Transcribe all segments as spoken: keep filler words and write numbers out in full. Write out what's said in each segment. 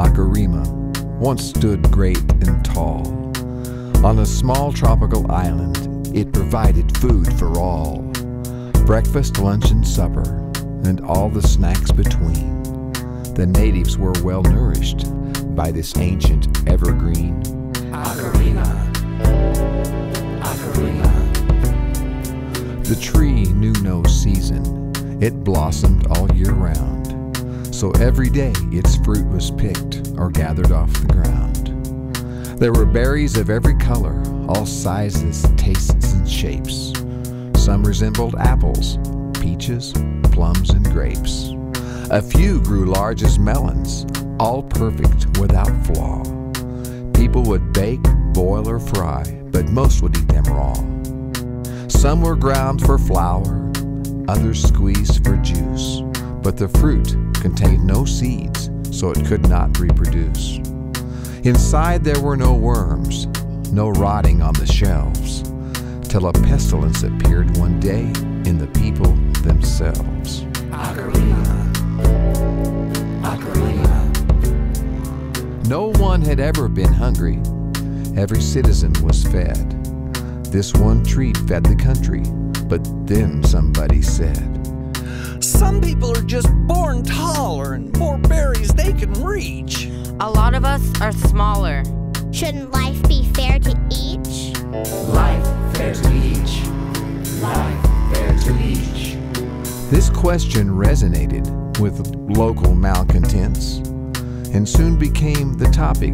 Acarima once stood great and tall. On a small tropical island, it provided food for all. Breakfast, lunch, and supper, and all the snacks between. The natives were well nourished by this ancient evergreen. Acarima, Acarima. The tree knew no season. It blossomed all year round. So every day its fruit was picked or gathered off the ground. There were berries of every color, all sizes, tastes, and shapes. Some resembled apples, peaches, plums, and grapes. A few grew large as melons, all perfect without flaw. People would bake, boil, or fry, but most would eat them raw. Some were ground for flour, others squeezed for juice, but the fruit contained no seeds, so it could not reproduce. Inside there were no worms, no rotting on the shelves, till a pestilence appeared one day in the people themselves. Acarima, Acarima. No one had ever been hungry. Every citizen was fed. This one tree fed the country, but then somebody said, some people are just born taller and more berries they can reach. A lot of us are smaller. Shouldn't life be fair to each? Life fair to each. Life fair to each. This question resonated with local malcontents and soon became the topic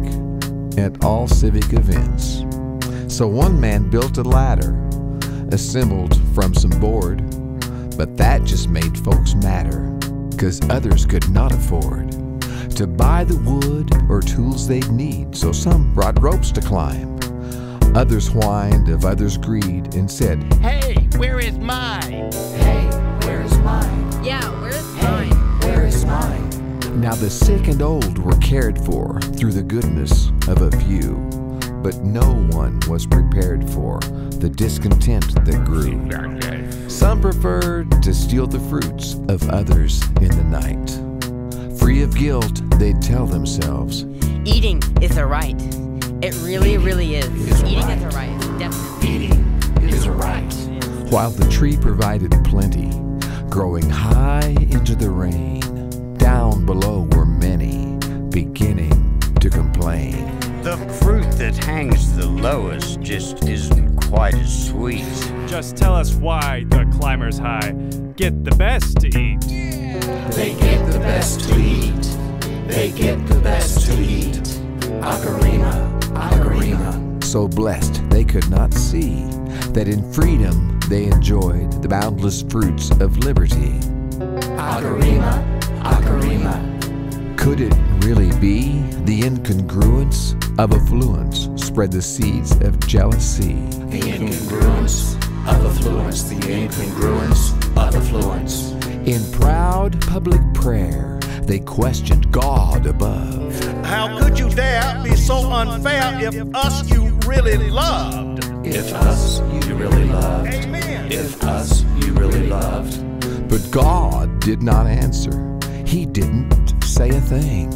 at all civic events. So one man built a ladder, assembled from some board, but that just made folks madder, 'cause others could not afford to buy the wood or tools they'd need, so some brought ropes to climb. Others whined of others' greed and said, hey, where is mine? Hey, where is mine? Yeah, where's Hey, mine? where is mine? now the sick and old were cared for through the goodness of a few, but no one was prepared for the discontent that grew. Some preferred to steal the fruits of others in the night. Free of guilt, they'd tell themselves, Eating is a right. It really, really is. is a Eating right. is a right. Definitely. Eating is a right. while the tree provided plenty, growing high into the rain. Down below were many, beginning to complain. The fruit that hangs the lowest just isn't quite as sweet. Just tell us why the climbers high get the best to eat. They get the best to eat. They get the best to eat. Acarima, Acarima. So blessed they could not see that in freedom they enjoyed the boundless fruits of liberty. Acarima, Acarima. Could it really be the incongruence of affluence spread the seeds of jealousy? The incongruence of affluence, the incongruence of affluence. In proud public prayer, they questioned God above. How could you dare be so unfair if us you really loved? If us you really loved. Amen. If us you really loved. But God did not answer. He didn't say a thing.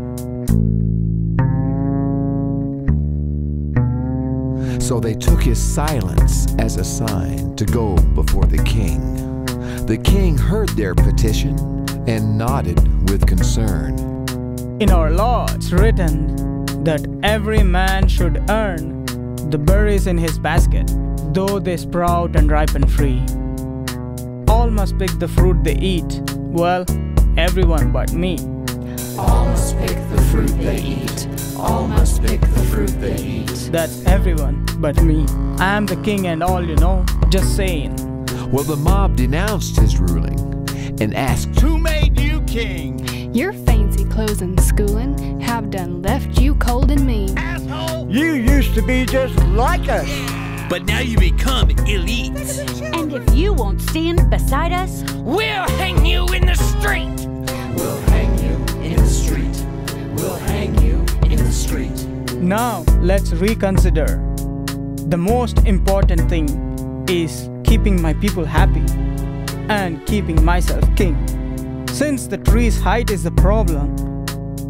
So they took his silence as a sign to go before the king. The king heard their petition and nodded with concern. In our law, it's written that every man should earn the berries in his basket, though they sprout and ripen free. All must pick the fruit they eat, well, everyone but me. All must pick the fruit they eat. All must pick the fruit they eat. That's everyone but me. I am the king and all, you know, just saying. Well, the mob denounced his ruling and asked, Who made you king? Your fancy clothes and schooling have done left you cold and mean. Asshole! You used to be just like us. But now you become elite. And if you won't stand beside us, We'll hang you in the street! We'll hang you in the street. We'll hang you in the street. Now, let's reconsider. The most important thing is keeping my people happy and keeping myself king. Since the tree's height is the problem,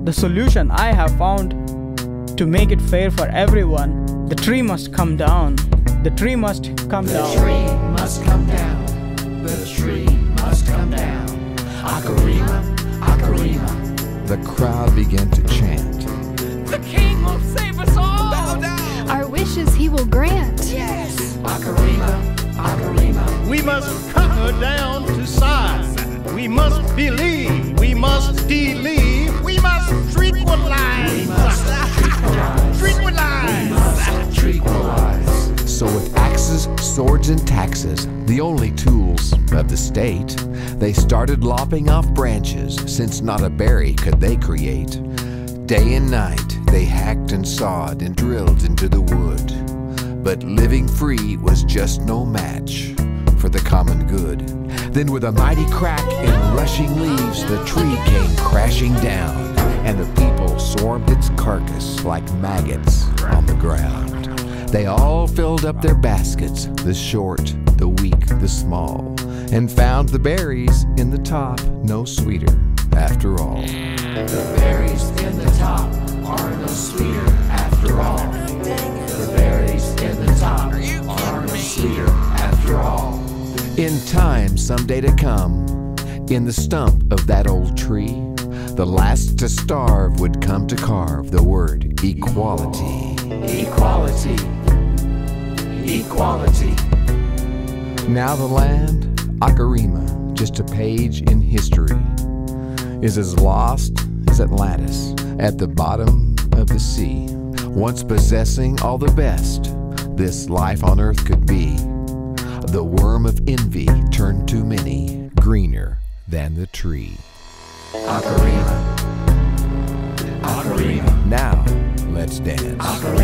The solution I have found to make it fair for everyone, the tree must come down. The tree must come The down. tree must come down. The tree must come down. Akarima, Akarima. The crowd began to chant. The king will save us all. Bow down. Our wishes he will grant. Yes. Akarima, Akarima. We must cut her down to size. We must believe. We must believe. We must tranquilize. We must tranquilize. Tranquilize. We must tranquilize. So with axes, swords, and taxes, the only tools of the state, they started lopping off branches, since not a berry could they create. Day and night they hacked and sawed and drilled into the wood. But living free was just no match for the common good. Then with a mighty crack and rushing leaves, the tree came crashing down, and the people swarmed its carcass like maggots on the ground. They all filled up their baskets, the short, the weak, the small, and found the berries in the top no sweeter after all. The berries in the top are no sweeter after all. The berries in the top are no sweeter after all. In time, someday to come, in the stump of that old tree, the last to starve would come to carve the word equality. Equality. Equality. Now the land, Akarima, just a page in history, is as lost as Atlantis at the bottom of the sea, once possessing all the best this life on earth could be. The worm of envy turned too many greener than the tree. Akarima. Akarima. Now, let's dance. Akarima.